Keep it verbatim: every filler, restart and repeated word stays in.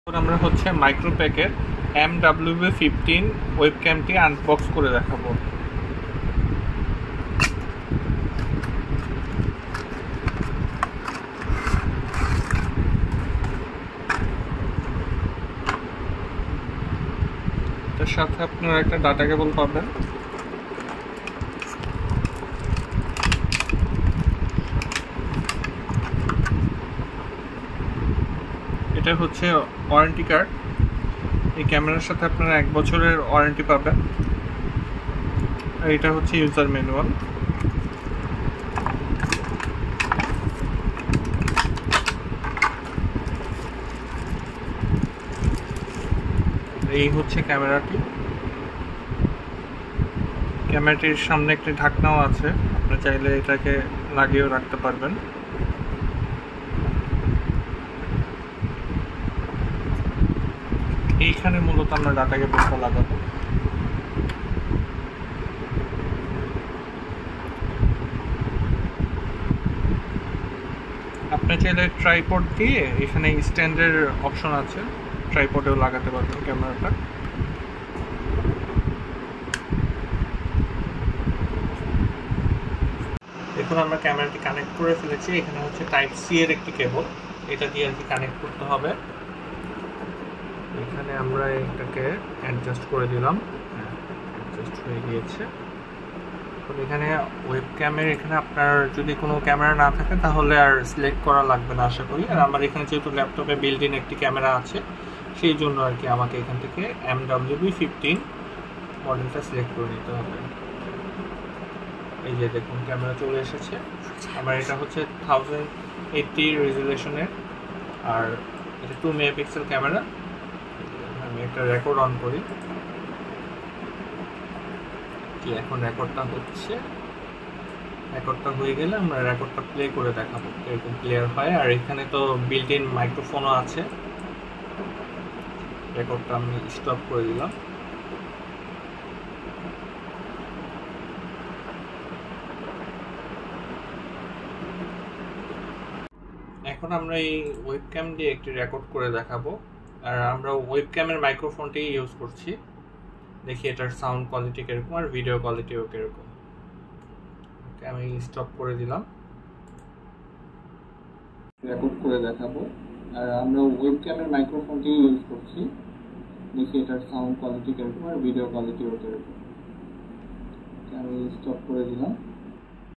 আমরা হচ্ছে মাইক্রোপ্যাকের এম ডাব্লিউ বি ফিফটিন ওয়েবক্যামটি আনবক্স করে দেখাবো। এর সাথে আপনারা একটা ডাটা কেবল পাবেন। এটা হচ্ছে ওয়ারেন্টি কার্ড। এই ক্যামেরার সাথে আপনারা এক বছরের ওয়ারেন্টি পাবেন। আর এটা হচ্ছে ইউজার ম্যানুয়াল। এই হচ্ছে ক্যামেরাটি। ক্যামেরাটির সামনে একটি ঢাকনাও আছে, আপনি চাইলে এটাকে লাগিয়েও রাখতে পারবেন। এইখানে মূলত আমরা ডাটা কেবলটা লাগাবো। আপনি চাইলে ট্রাইপড দিয়ে এখানে স্ট্যান্ডের অপশন আছে, ট্রাইপডেও লাগাতে পারবেন ক্যামেরাটা। দেখুন আমরা ক্যামেরাটি কানেক্ট করে ফেলেছি। এখানে হচ্ছে টাইপ সি এর একটি কেবল, এটা দিয়ে আর কি কানেক্ট করতে হবে। এখানে আমরা এটাকে অ্যাডজাস্ট করে দিলাম, অ্যাডজাস্ট হয়ে গিয়েছে। তো এখানে ওয়েবক্যামের এখানে আপনার যদি কোনো ক্যামেরা না থাকে তাহলে আর সিলেক্ট করা লাগবে না আশা করি। আর আমার এখানে যেহেতু ল্যাপটপে বিল্ট ইন একটি ক্যামেরা আছে, সেই জন্য আর কি আমাকে এখান থেকে এম ডাব্লিউ বি ফিফটিন মডেলটা সিলেক্ট করে নিতে হবে। এই যে দেখুন ক্যামেরা চলে এসেছে। আমার এটা হচ্ছে থাউজেন্ড এইটটি রেজুলেশনের, আর এটা টু মেগাপিক্সেল ক্যামেরা। আমি একটা রেকর্ড অন করি। কি এখন রেকর্ডটা হচ্ছে, রেকর্ডটা হয়ে গেলে আমরা রেকর্ডটা প্লে করে দেখাবো এরকম ক্লিয়ার হয়। আর এখানে তো বিল্ট ইন মাইক্রোফোনও আছে। রেকর্ডটা আমি স্টপ করে দিলাম। এখন আমরা এই ওয়েবক্যাম দিয়ে একটি রেকর্ড করে দেখাবো। আর আমরা ওয়েবক্যামের মাইক্রোফোনটি ইউজ করছি। দেখি এটার সাউন্ড কোয়ালিটি কিরকম আর ভিডিও কোয়ালিটিও কিরকম। ওকে, আমি স্টপ করে দিলাম। রেকর্ড করে দেখাবো। আর আমরা ওয়েবক্যামের মাইক্রোফোনটি ইউজ করছি। দেখি এটার সাউন্ড কোয়ালিটি কিরকম আর ভিডিও কোয়ালিটিও কিরকম। আমি স্টপ করে দিলাম।